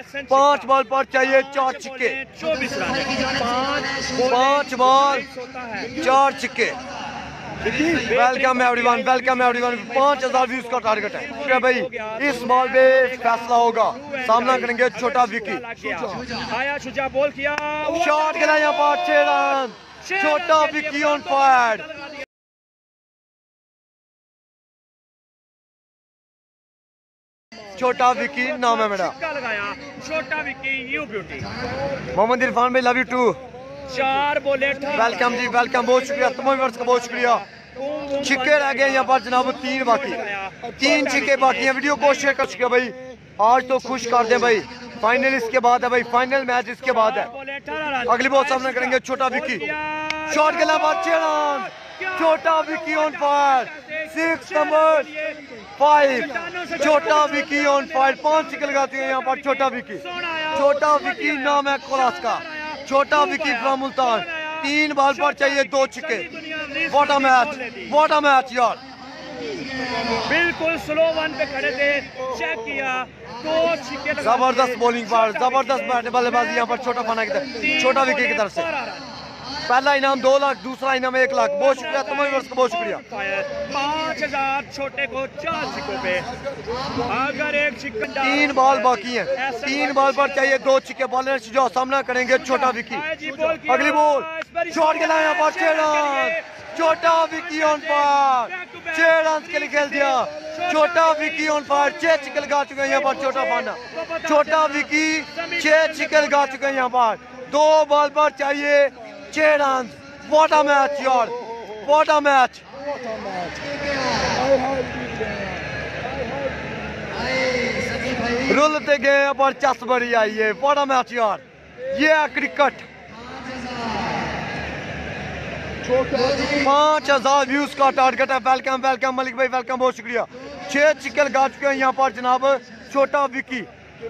5 ball पर चाहिए 4 छक्के, 24 रन, 5 बॉल 4 छक्के। वेलकम एवरीवन, 5000 व्यूज का टारगेट है भाई। इस बॉल पे फैसला होगा, सामना करेंगे छोटा विकी। आया शुजा बॉल किया, शॉट खेला यहाँ पर 6 रन, छोटा विकी ऑन फायर। छोटा विकी नाम है मेरा। लगाया छोटा Vicky you beauty. Mohammad Irfan भाई लव यू टू। 4 बॉले वेलकम जी, वेलकम, बहुत शुक्रिया तमाम व्यूअर्स का, बहुत शुक्रिया। छिक्के रह गए यहाँ पर जनाब, 3 बाकी, 3 छिक्के बाकी हैं। वीडियो को शेयर कर चुके भाई, आज तो खुश कर दे भाई। फाइनल इसके बाद है भाई, फाइनल मैच इसके बाद है। अगली बॉल सामना करेंगे छोटा विकी। शॉट के बाद 6 रन, छोटा विकी ऑन फायर। 6 नंबर 5, छोटा विकी ऑन फायर। 5 छिक्के लगाती है यहाँ पर छोटा विकी। छोटा विकी नाम है कोलास का, छोटा विकी फ्रॉम मुल्तान। 3 बॉल पर चाहिए 2 छिक्के। What a match, what a match यार। बिल्कुल स्लो वन पे खड़े थे, चेक किया, 2 छिक्के, जबरदस्त बॉलिंग पर, जबरदस्त बल्लेबाजी यहाँ पर छोटा फाना की तरफ, छोटा विकी की तरफ से। पहला इनाम 2 लाख, दूसरा इनाम 1 लाख। बहुत शुक्रिया तमाम व्यूअर्स का, बहुत शुक्रिया। 5000 छोटे को 4 छिक्कों पे। अगर एक छिक्का 3 बॉल बाकी हैं, 3 बॉल पर चाहिए 2 छिक्के। बॉलर जो सामना करेंगे छोटा विकी। अगली बॉल शॉट खेला यहाँ पर 6 रन, छोटा विकी ऑन फायर। 6 रन के लिए खेल दिया छोटा विकी ऑन फायर। 6 छिक्के लगा चुके हैं यहाँ पर छोटा फाना। छोटा विकी 6 छिक्के लगा चुके हैं यहाँ पर। 2 बॉल पर चाहिए 6 रन। व्हाट अ मैच यार, व्हाट अ मैच। रुलते गए पर चस बड़ी आई है। व्हाट अ मैच यार, ये है क्रिकेट। 5000 व्यूज का टारगेट है। वेलकम वेलकम मलिक भाई, वेलकम, बहुत शुक्रिया। 6 छिक्के लगा चुके हैं यहाँ पर जनाब छोटा विकी।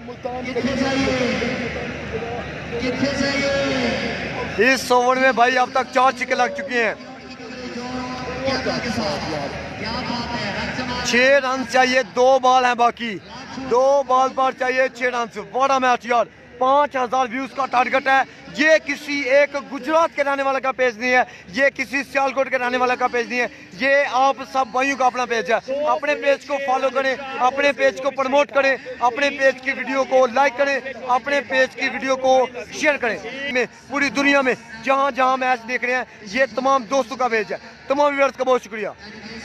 इस ओवर में भाई अब तक 4 छिक्के लग चुके हैं। 6 रन चाहिए, 2 बॉल हैं बाकी, 2 बॉल पर चाहिए 6 रन। बड़ा मैच यार। 5000 व्यूज का टारगेट है। ये किसी एक गुजरात के रहने वाले का पेज नहीं है, ये किसी सियालकोट के रहने वाले का पेज नहीं है, ये आप सब भाइयों का अपना पेज है। अपने पेज को फॉलो करें, अपने पेज को प्रमोट करें, अपने पेज की वीडियो को लाइक करें, अपने पेज की वीडियो को शेयर करें। में पूरी दुनिया में जहां जहां मैच देख रहे हैं, ये तमाम दोस्तों का पेज है। तमाम व्यूअर्स का बहुत शुक्रिया।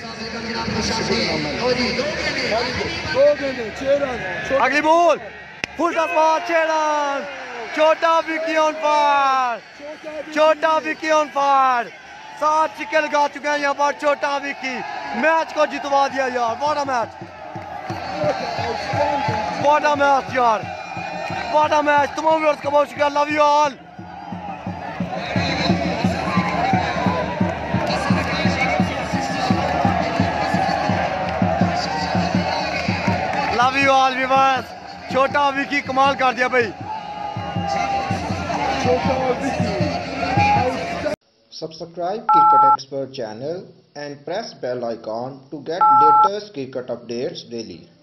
अगली बॉल फुल टॉस, 6 रन, छोटा विकी ऑन फायर। छोटा विकी ऑन फायर। 7 छिक्के लगा चुके हैं यहाँ पर छोटा विकी। मैच को जितवा दिया यार। What a match, what a match यार, व्हाट अ मैच। तमाम व्यूअर्स का बहुत शुक्रिया। Love you all. Love you all viewers. छोटा विकी कमाल कर दिया भाई। Subscribe Cricket Expert channel and press bell icon to get latest cricket updates daily.